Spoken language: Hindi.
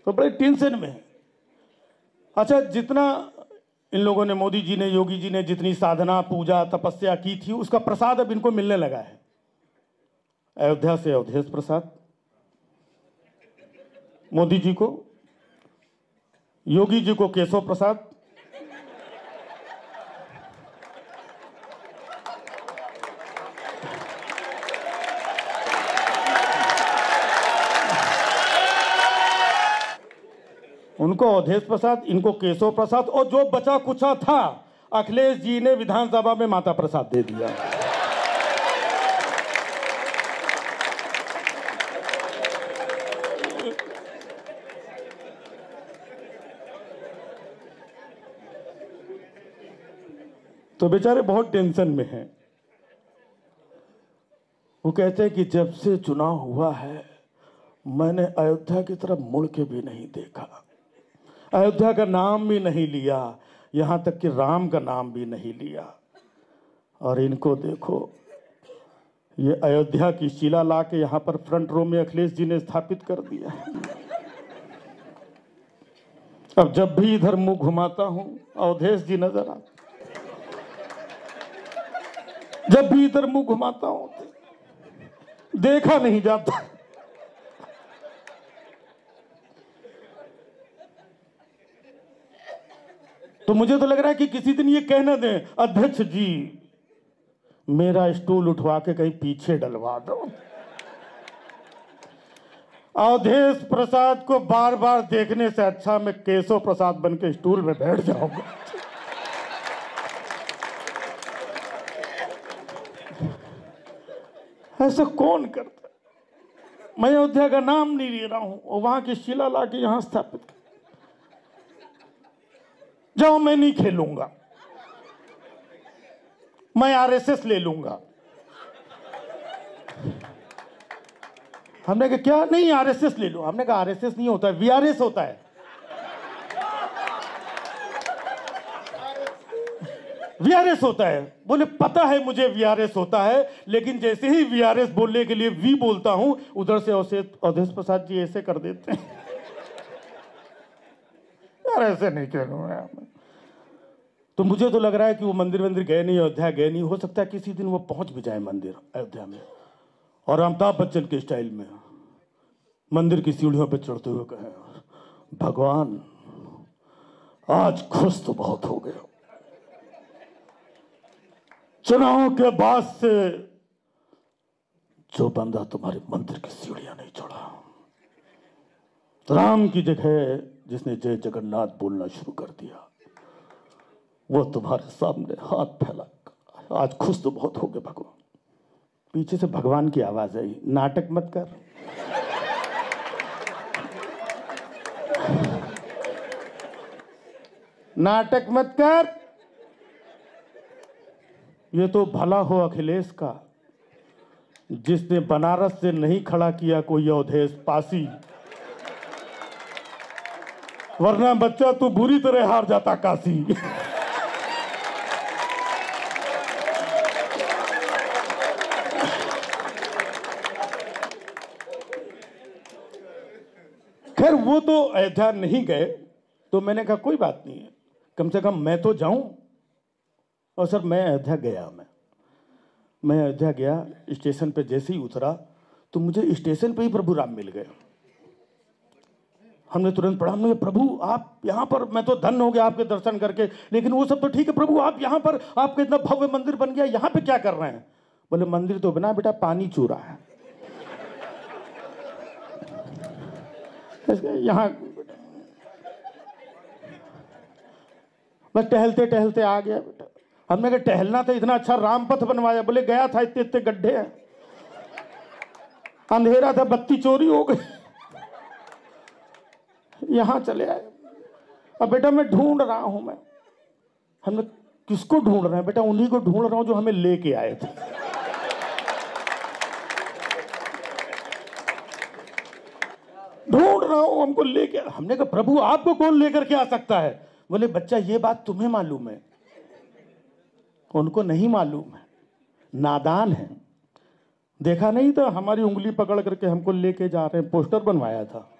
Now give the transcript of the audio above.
तो बड़े टेंशन में है। अच्छा, जितना इन लोगों ने, मोदी जी ने, योगी जी ने जितनी साधना पूजा तपस्या की थी, उसका प्रसाद अब इनको मिलने लगा है। अयोध्या से अवधेश प्रसाद मोदी जी को, योगी जी को केशव प्रसाद, उनको अवधेश प्रसाद, इनको केशव प्रसाद, और जो बचा कुचा था अखिलेश जी ने विधानसभा में माता प्रसाद दे दिया। तो बेचारे बहुत टेंशन में हैं। वो कहते हैं कि जब से चुनाव हुआ है मैंने अयोध्या की तरफ मुड़ के भी नहीं देखा, अयोध्या का नाम भी नहीं लिया, यहां तक कि राम का नाम भी नहीं लिया। और इनको देखो, ये अयोध्या की शिला ला के यहां पर फ्रंट रो में अखिलेश जी ने स्थापित कर दिया है। अब जब भी इधर मुंह घुमाता हूं अवधेश जी नजर आते, जब भी इधर मुंह घुमाता हूं देखा नहीं जाता। तो मुझे तो लग रहा है कि किसी दिन ये कहना दें, अध्यक्ष जी मेरा स्टूल उठवा के कहीं पीछे डलवा दो। अवधेश प्रसाद को बार बार देखने से अच्छा मैं केशव प्रसाद बन के स्टूल में बैठ जाऊंगा। ऐसा कौन करता? मैं अयोध्या का नाम नहीं ले रहा हूं और वहां की शिला ला के यहां स्थापित कर। जाओ, मैं नहीं खेलूंगा, मैं आरएसएस ले लूंगा। हमने कहा क्या? नहीं, आरएसएस ले लो। हमने कहा आरएसएस नहीं होता है, वीआरएस होता है। वीआरएस होता है। बोले पता है मुझे वीआरएस होता है, लेकिन जैसे ही वीआरएस बोलने के लिए वी बोलता हूं उधर से अवधेश प्रसाद जी ऐसे कर देते हैं। यार ऐसे नहीं खेलूंगा। तो मुझे तो लग रहा है कि वो मंदिर गए नहीं, अयोध्या गए नहीं। हो सकता है किसी दिन वो पहुंच भी जाए मंदिर अयोध्या में, और अमिताभ बच्चन के स्टाइल में मंदिर की सीढ़ियों पर चढ़ते हुए कहे, भगवान आज खुश तो बहुत हो गया, चुनाव के बाद से जो बंदा तुम्हारे मंदिर की सीढ़ियां नहीं चढ़ा, राम की जगह जिसने जय जगन्नाथ बोलना शुरू कर दिया, वो तुम्हारे सामने हाथ फैला, आज खुश तो बहुत हो गए भगवान। पीछे से भगवान की आवाज आई, नाटक मत कर। नाटक मत कर। ये तो भला हो अखिलेश का जिसने बनारस से नहीं खड़ा किया कोई अवधेश पासी, वरना बच्चा तू बुरी तरह हार जाता काशी। खैर वो तो अयोध्या नहीं गए, तो मैंने कहा कोई बात नहीं है, कम से कम मैं तो जाऊं। और सर मैं अयोध्या गया, मैं अयोध्या गया, स्टेशन पे जैसे ही उतरा तो मुझे स्टेशन पे ही प्रभु राम मिल गए। हमने तुरंत प्रणाम किया, प्रभु आप यहाँ पर, मैं तो धन्य हो गया आपके दर्शन करके। लेकिन वो सब तो ठीक है प्रभु, आप यहाँ पर, आपका इतना भव्य मंदिर बन गया, यहाँ पे क्या कर रहे हैं? बोले मंदिर तो बना बेटा, पानी चू रहा है यहाँ। बस टहलते टहलते आ गया बेटा। हमने कहा टहलना था, इतना अच्छा राम पथ बनवाया। बोले गया था, इतने इतने गड्ढे हैं, अंधेरा था, बत्ती चोरी हो गई, यहां चले आए। अब बेटा मैं ढूंढ रहा हूं। हमने किसको ढूंढ रहे हैं? बेटा उन्हीं को ढूंढ रहा हूं जो हमें लेके आए थे। ढूंढ रहा हूं, हमको लेके। हमने कहा प्रभु आपको कौन लेकर के आ सकता है? बोले बच्चा ये बात तुम्हें मालूम है, उनको नहीं मालूम है, नादान है। देखा नहीं था हमारी उंगली पकड़ करके हमको लेके जा रहे हैं, पोस्टर बनवाया था।